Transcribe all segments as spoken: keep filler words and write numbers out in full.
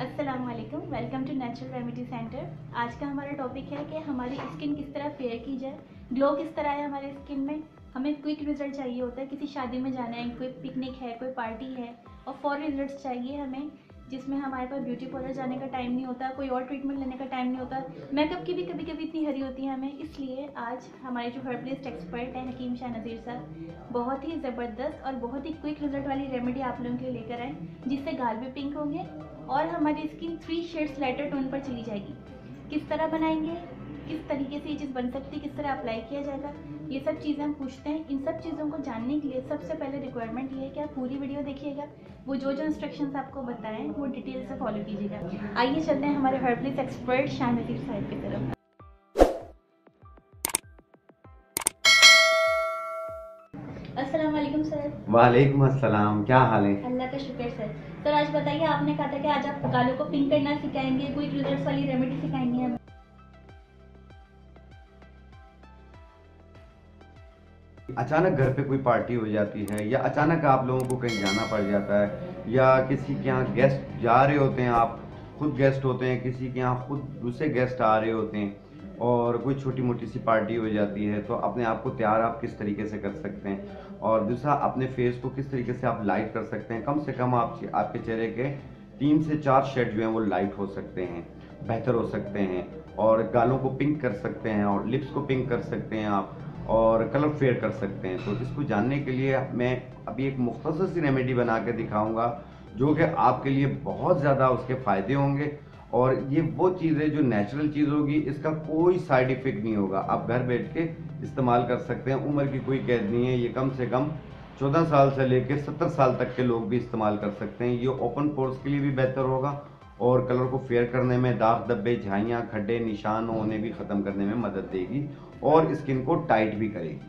अस्सलाम वालेकुम, welcome to natural remedy centre. आज का हमारा टॉपिक है कि हमारी स्किन किस तरह फेयर की जाए, ग्लो किस तरह है हमारे स्किन में। हमें क्विक रिजल्ट चाहिए होता है, किसी शादी में जाना है, कोई पिकनिक है, कोई पार्टी है और फौरी रिजल्ट्स चाहिए हमें, जिसमें हमारे पास ब्यूटी पार्लर जाने का टाइम नहीं होता, कोई और ट्रीटमेंट लेने का टाइम नहीं होता, मेकअप की भी कभी कभी इतनी हरी होती है हमें। इसलिए आज हमारे जो हर्बलिस्ट एक्सपर्ट हैं हकीम शाह नज़ीर साहब बहुत ही ज़बरदस्त और बहुत ही क्विक रिजल्ट वाली रेमेडी आप लोगों के लिए लेकर आए, जिससे गाल भी पिंक होंगे और हमारी skin three shades lighter tone पर चली जाएगी। किस तरह बनाएंगे, किस तरीके से ये चीज़ बन सकती है, किस तरह अप्लाई किया जाएगा, ये सब चीज़ें हम पूछते हैं। इन सब चीज़ों को जानने के लिए सबसे पहले रिक्वायरमेंट ये है कि आप पूरी वीडियो देखिएगा, वो जो जो इंस्ट्रक्शंस आपको बताएं वो डिटेल से फॉलो कीजिएगा। आइए चलते हैं हमारे हर्बलिस्ट एक्सपर्ट शाह नज़ीर साहब की तरफ। अस्सलाम वालेकुम सर। वालेकुम अस्सलाम, क्या हाल है? अल्लाह का शुक्र सर। सर आज बताइए, आपने कहा था कि आज आप गालों को पिंक करना सिखाएंगे, क्विक रिजल्ट्स वाली रेमेडी सिखाएंगे हमें। अचानक घर पे कोई पार्टी हो जाती है या अचानक आप लोगों को कहीं जाना पड़ जाता है या किसी के यहाँ गेस्ट जा रहे होते हैं, आप खुद गेस्ट होते हैं, किसी के यहाँ खुद दूसरे गेस्ट आ रहे होते हैं और कोई छोटी मोटी सी पार्टी हो जाती है, तो अपने आप को तैयार आप किस तरीके से कर सकते हैं और दूसरा अपने फेस को किस तरीके से आप लाइट कर सकते हैं। कम से कम आप आपके चेहरे के तीन से चार शेड जो हैं वो लाइट हो सकते हैं, बेहतर हो सकते हैं और गालों को पिंक कर सकते हैं और लिप्स को पिंक कर सकते हैं आप और कलर फेयर कर सकते हैं। तो इसको जानने के लिए मैं अभी एक मुख्तसर सी रेमेडी बना के दिखाऊंगा जो कि आपके लिए बहुत ज़्यादा उसके फ़ायदे होंगे और ये वो चीज़ है जो नेचुरल चीज़ होगी, इसका कोई साइड इफ़ेक्ट नहीं होगा। आप घर बैठ के इस्तेमाल कर सकते हैं, उम्र की कोई कैद नहीं है। ये कम से कम चौदह साल से लेकर सत्तर साल तक के लोग भी इस्तेमाल कर सकते हैं। ये ओपन पोर्स के लिए भी बेहतर होगा और कलर को फेयर करने में, दाग धब्बे, झाइयाँ, खड्डे, निशान होने भी ख़त्म करने में मदद देगी और स्किन को टाइट भी करेगी।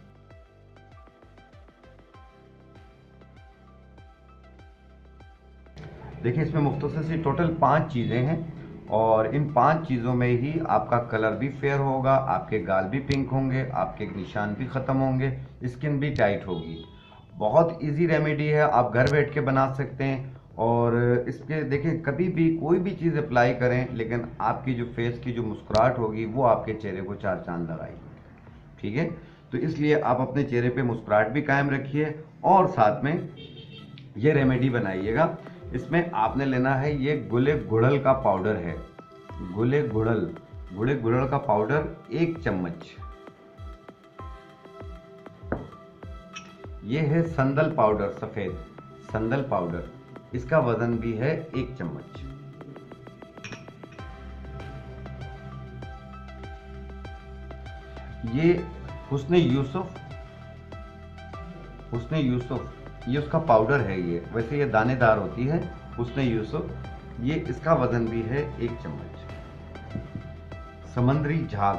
देखिए, इसमें मुख्तसर सी टोटल पांच चीज़ें हैं और इन पांच चीज़ों में ही आपका कलर भी फेयर होगा, आपके गाल भी पिंक होंगे, आपके निशान भी ख़त्म होंगे, स्किन भी टाइट होगी। बहुत इजी रेमेडी है, आप घर बैठ के बना सकते हैं और इसके देखिए कभी भी कोई भी चीज़ अप्लाई करें लेकिन आपकी जो फेस की जो मुस्कुराहट होगी वो आपके चेहरे को चार चांद लगाएगी। ठीक है, तो इसलिए आप अपने चेहरे पे मुस्कुराहट भी कायम रखिए और साथ में ये रेमेडी बनाइएगा। इसमें आपने लेना है, ये गुले गुड़ल का पाउडर है, गुले गुड़ल गुले गुड़ल का पाउडर एक चम्मच। ये है संदल पाउडर, सफेद संदल पाउडर, इसका वजन भी है एक चम्मच। ये हुस्ने यूसुफ हुस्ने यूसुफ ये उसका पाउडर है। ये वैसे ये दानेदार होती है हुस्ने यूसुफ, ये इसका वजन भी है एक चम्मच। समंदरी झाग,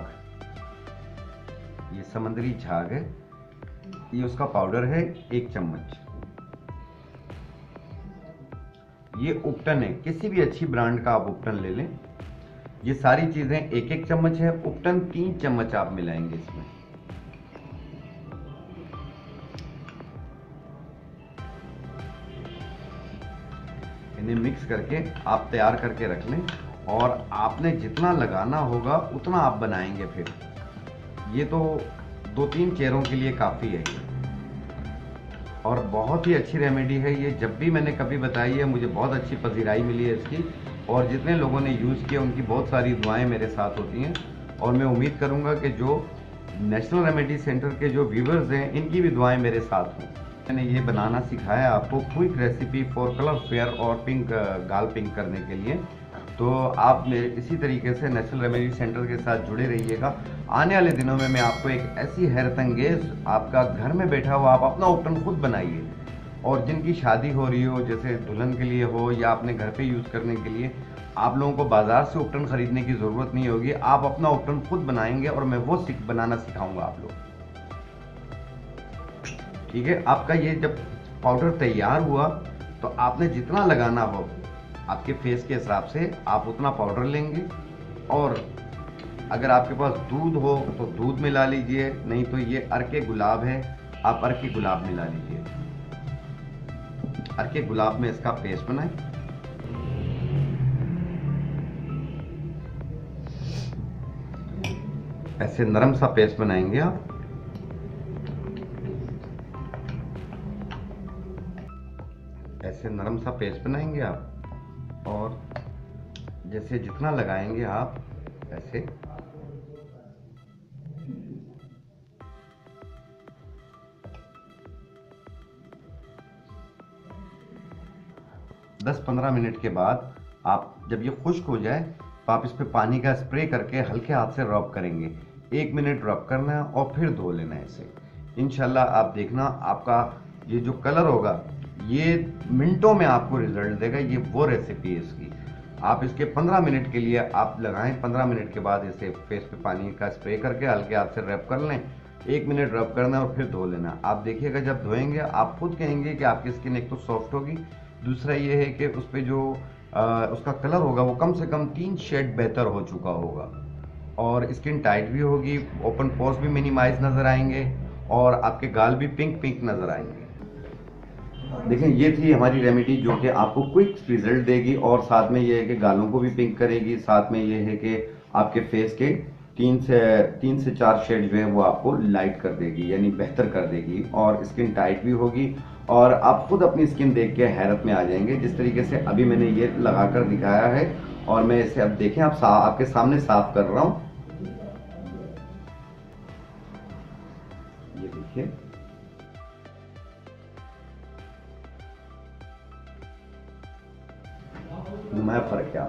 ये समंदरी झाग है, ये उसका पाउडर है एक चम्मच। ये उपटन है, किसी भी अच्छी ब्रांड का आप उपटन ले लें। ये सारी चीजें एक एक चम्मच है, उपटन तीन चम्मच आप मिलाएंगे इसमें। इन्हें मिक्स करके आप तैयार करके रख लें और आपने जितना लगाना होगा उतना आप बनाएंगे। फिर ये तो दो तीन चेहरों के लिए काफ़ी है ये और बहुत ही अच्छी रेमेडी है ये। जब भी मैंने कभी बताई है मुझे बहुत अच्छी पजीराई मिली है इसकी और जितने लोगों ने यूज़ किया उनकी बहुत सारी दुआएं मेरे साथ होती हैं और मैं उम्मीद करूंगा कि जो नेशनल रेमेडी सेंटर के जो व्यूवर्स हैं इनकी भी दुआएं मेरे साथ हों। मैंने ये बनाना सिखाया आपको, quick recipe for colour fair और पिंक, गाल पिंक करने के लिए। तो आप मेरे इसी तरीके से नेशनल रेमेडी सेंटर के साथ जुड़े रहिएगा। आने वाले दिनों में मैं आपको एक ऐसी हैरत अंगेज, आपका घर में बैठा हुआ आप अपना उपटन खुद बनाइए और जिनकी शादी हो रही हो, जैसे दुल्हन के लिए हो या अपने घर पे यूज़ करने के लिए, आप लोगों को बाजार से उपटन खरीदने की ज़रूरत नहीं होगी। आप अपना उपटन खुद बनाएंगे और मैं वो सीख बनाना सिखाऊंगा आप लोग। ठीक है, आपका ये जब पाउडर तैयार हुआ तो आपने जितना लगाना हो आपके फेस के हिसाब से आप उतना पाउडर लेंगे और अगर आपके पास दूध हो तो दूध मिला लीजिए, नहीं तो ये अर्के गुलाब है, आप अर्के गुलाब मिला लीजिए। अर्के गुलाब में इसका पेस्ट बनाएं। ऐसे नरम सा पेस्ट बनाएंगे आप। ऐसे नरम सा पेस्ट बनाएंगे आप, और जैसे जितना लगाएंगे आप ऐसे दस पंद्रह मिनट के बाद आप जब ये खुश्क हो जाए तो आप इस पे पानी का स्प्रे करके हल्के हाथ से रब करेंगे। एक मिनट रब करना है और फिर धो लेना है इसे। इंशाल्लाह आप देखना आपका ये जो कलर होगा ये मिनटों में आपको रिजल्ट देगा। ये वो रेसिपी है इसकी। आप इसके पंद्रह मिनट के लिए आप लगाएं, पंद्रह मिनट के बाद इसे फेस पे पानी का स्प्रे करके हल्के हाथ से रब कर लें। एक मिनट रब करना और फिर धो लेना। आप देखिएगा जब धोएंगे आप खुद कहेंगे कि आपकी स्किन एक तो सॉफ्ट होगी, दूसरा ये है कि उस पर जो आ, उसका कलर होगा वो कम से कम तीन शेड बेहतर हो चुका होगा, और स्किन टाइट भी होगी, ओपन पोर्स भी मिनिमाइज नजर आएंगे, और आपके गाल भी पिंक पिंक नजर आएंगे। देखें ये थी हमारी रेमेडी जो कि आपको क्विक रिजल्ट देगी, और साथ में ये है कि गालों को भी पिंक करेगी, साथ में ये है कि आपके फेस के तीन से तीन से चार शेड जो है वो आपको लाइट कर देगी, यानी बेहतर कर देगी, और स्किन टाइट भी होगी, और आप खुद अपनी स्किन देख के हैरत में आ जाएंगे। जिस तरीके से अभी मैंने ये लगाकर दिखाया है, और मैं इसे अब देखें आप सा, आपके सामने साफ कर रहा हूं। ये देखिए नुमाया फर्क क्या,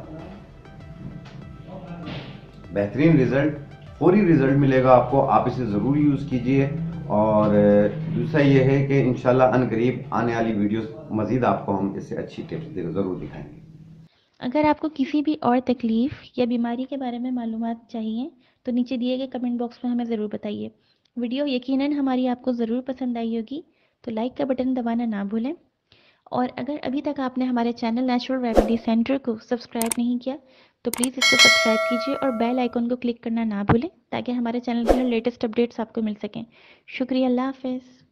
बेहतरीन रिजल्ट, फौरी रिजल्ट मिलेगा आपको। आप इसे ज़रूर यूज़ कीजिए। और दूसरा ये है कि इंशाल्लाह अनकरीब आने वाली वीडियोस मज़ीद आपको हम इससे अच्छी टिप्स ज़रूर दिखाएंगे। अगर आपको किसी भी और तकलीफ़ या बीमारी के बारे में मालूमात चाहिए तो नीचे दिए गए कमेंट बॉक्स में हमें ज़रूर बताइए। वीडियो यकीनन हमारी आपको ज़रूर पसंद आई होगी, तो लाइक का बटन दबाना ना भूलें। और अगर अभी तक आपने हमारे चैनल नेचुरल रेमेडी सेंटर को सब्सक्राइब नहीं किया तो प्लीज़ इसको सब्सक्राइब कीजिए और बेल आइकन को क्लिक करना ना भूलें, ताकि हमारे चैनल के लेटेस्ट अपडेट्स आपको मिल सकें। शुक्रिया, अल्लाह हाफ़िज़।